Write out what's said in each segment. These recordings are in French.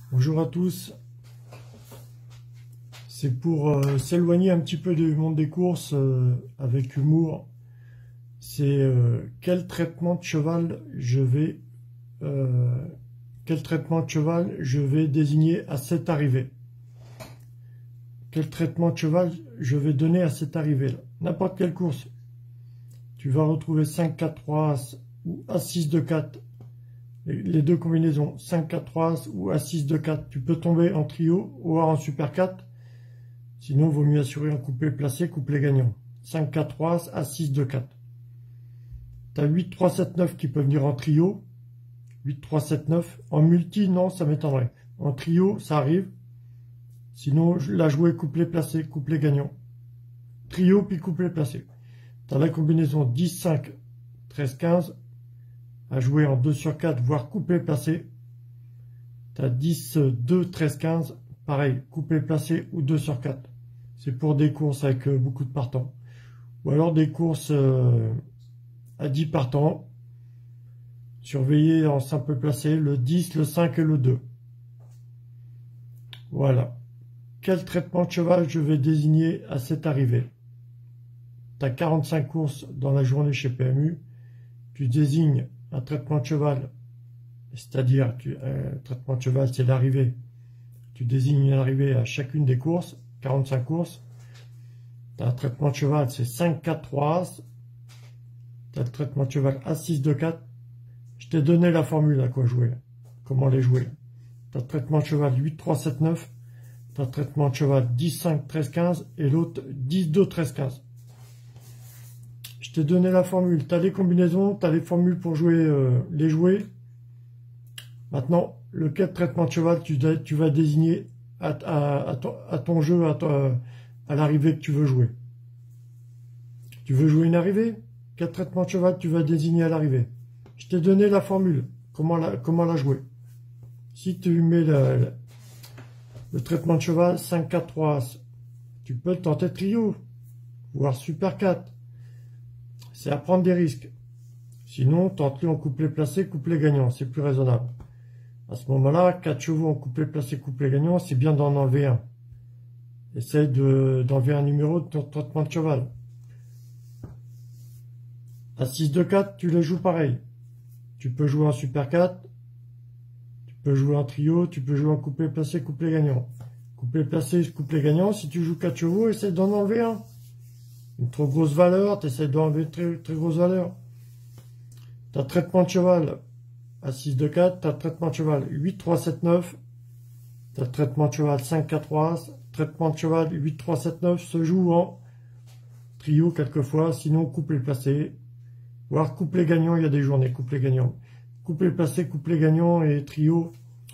Bonjour à tous, c'est pour s'éloigner un petit peu du monde des courses avec humour. C'est quel traitement de cheval je vais désigner à cette arrivée. Quel traitement de cheval je vais donner à cette arrivée là. N'importe quelle course. Tu vas retrouver 5, 4, 3, As ou As, 6, 2, 4. Les deux combinaisons, 5, 4, 3, As ou As, 6, 2, 4. Tu peux tomber en trio ou en super 4. Sinon, il vaut mieux assurer un couplet placé, couplet gagnant. 5, 4, 3, As, As, 6, 2, 4. Tu as 8, 3, 7, 9 qui peut venir en trio. 8, 3, 7, 9. En multi, non, ça m'étonnerait. En trio, ça arrive. Sinon, la jouer couplet placé, couplet gagnant. Trio, puis couplet placé. Tu as la combinaison 10, 5, 13, 15. À jouer en 2 sur 4, voire couplet placé. Tu as 10, 2, 13, 15. Pareil, couplet placé ou 2 sur 4. C'est pour des courses avec beaucoup de partants. Ou alors des courses à 10 partants. Surveillez en simple placé le 10, le 5 et le 2. Voilà. Quel traitement de cheval je vais désigner à cette arrivée? Tu as 45 courses dans la journée chez PMU. Tu désignes un traitement de cheval, c'est-à-dire traitement de cheval, c'est l'arrivée. Tu désignes une arrivée à chacune des courses, 45 courses. Tu as un traitement de cheval, c'est 5, 4, 3, As. Tu as le traitement de cheval As, 6, 2, 4. Je t'ai donné la formule à quoi jouer, comment les jouer. Tu as le traitement de cheval 8, 3, 7, 9. Tu as le traitement de cheval 10, 5, 13, 15. Et l'autre 10, 2, 13, 15. Je t'ai donné la formule. Tu as les combinaisons, tu as les formules pour jouer les jouets. Maintenant, lequel traitement de cheval tu vas désigner à ton jeu, à l'arrivée que tu veux jouer. Tu veux jouer une arrivée? Quel traitement de cheval tu vas désigner à l'arrivée? Je t'ai donné la formule, comment la jouer. Si tu mets le traitement de cheval 5, 4, 3, As, tu peux tenter trio, voire super 4. C'est à prendre des risques. Sinon, tente-le en couplet placé, couplet gagnant, c'est plus raisonnable. À ce moment-là, 4 chevaux en couplet placé, couplet gagnant, c'est bien d'en enlever un. Essaye d'enlever un numéro de ton traitement de cheval. À 6, 2, 4, tu les joues pareil. Tu peux jouer en super 4, tu peux jouer en trio, tu peux jouer en couplet placé, couplet gagnant. Couplet placé, couplet gagnant, si tu joues 4 chevaux, essaye d'en enlever un. Une trop grosse valeur, tu essaies d'enlever une très, très grosse valeur. Tu as traitement de cheval à 6, 2, 4, tu as traitement de cheval 8, 3, 7, 9. Tu as traitement de cheval 5, 4, 3, As. Traitement de cheval 8, 3, 7, 9 se joue en trio quelquefois, sinon couplet placé. Voire couplet gagnant, il y a des journées, couplet gagnant. Couplet placé, couplet gagnant et trio.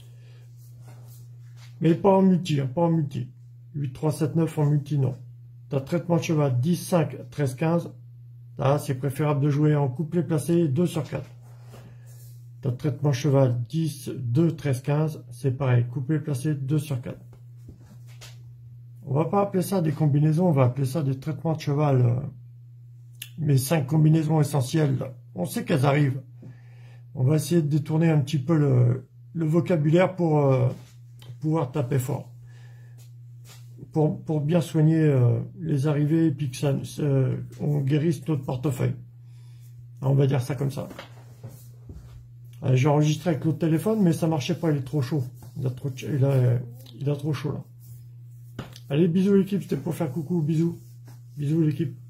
Mais pas en multi, hein, pas en multi. 8, 3, 7, 9 en multi, non. Tu as traitement de cheval 10, 5, 13, 15. Là, c'est préférable de jouer en couplet placé 2 sur 4. Tu as traitement cheval 10, 2, 13, 15. C'est pareil, couplet placé 2 sur 4. On va pas appeler ça des combinaisons, on va appeler ça des traitements de cheval. Mes 5 combinaisons essentielles, là. On sait qu'elles arrivent. On va essayer de détourner un petit peu le vocabulaire pour pouvoir taper fort. Pour bien soigner les arrivées et puis que on guérisse notre portefeuille. On va dire ça comme ça. J'ai enregistré avec l'autre téléphone, mais ça marchait pas, il est trop chaud. Il a trop chaud là. Allez, bisous l'équipe, c'était pour faire coucou, bisous. Bisous l'équipe.